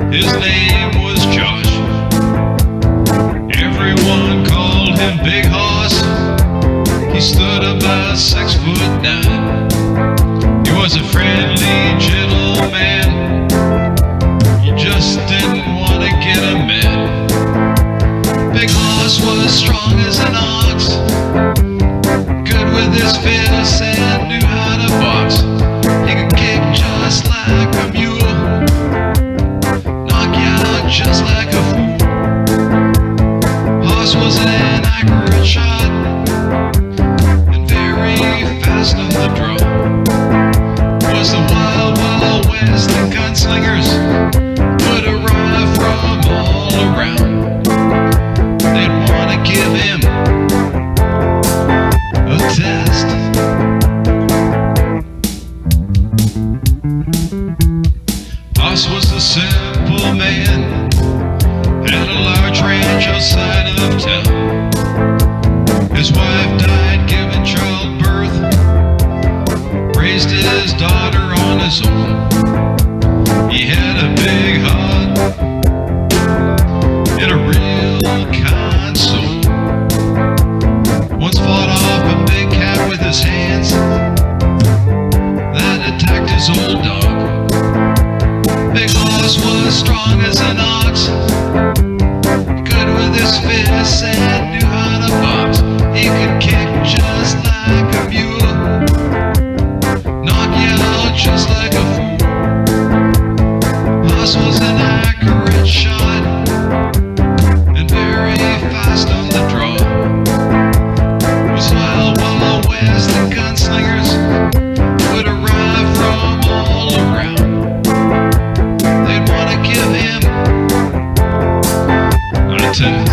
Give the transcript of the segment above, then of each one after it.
His name was Josh. Everyone called him Big Hoss. He stood about 6'9". He was a friendly, gentle man. You just didn't want to get him mad. Big Hoss was strong as an ox, good with his fists and knew how to box. He could kick just like a mule, knock you out just like a fool. Hoss was an accurate shot and very fast on the draw. Was the wild, wild west, the gunslingers would arrive from all around. They'd want to give him a test. Hoss was a simple man, had a large ranch outside of town. His wife died giving childbirth, raised his daughter on his own. He had a big heart and a real kind soul. Once fought off a big cat with his hands that attacked his old dog. Big Hoss was strong as an ox, good with his fists and knew how to box. He could kick just like a mule, knock you out just like a fool. Hoss was an accurate shot and very fast on the draw. Was wild, wild west, the gunslingers would arrive from all around. They'd want to give him a test.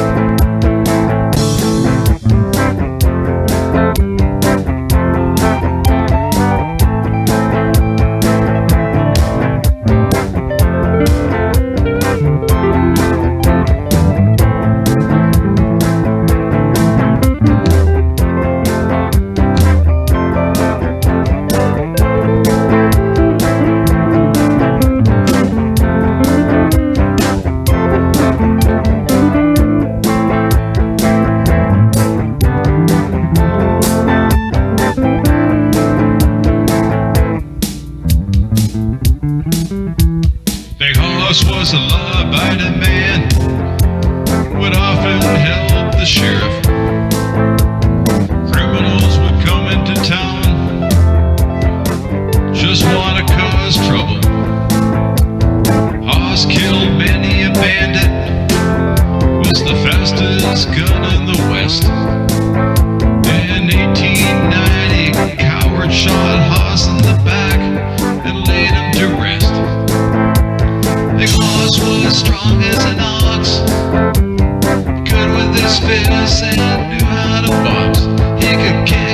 Big Hoss was a law-abiding man, would often help the sheriff. Criminals would come into town, just want to cause trouble. Hoss killed many a bandit, was the fastest gun in the West. In 1890, Coward shot Hoss in the back and laid him to rest. Big Hoss was strong as an ox, good with his fists and knew how to box. He could kick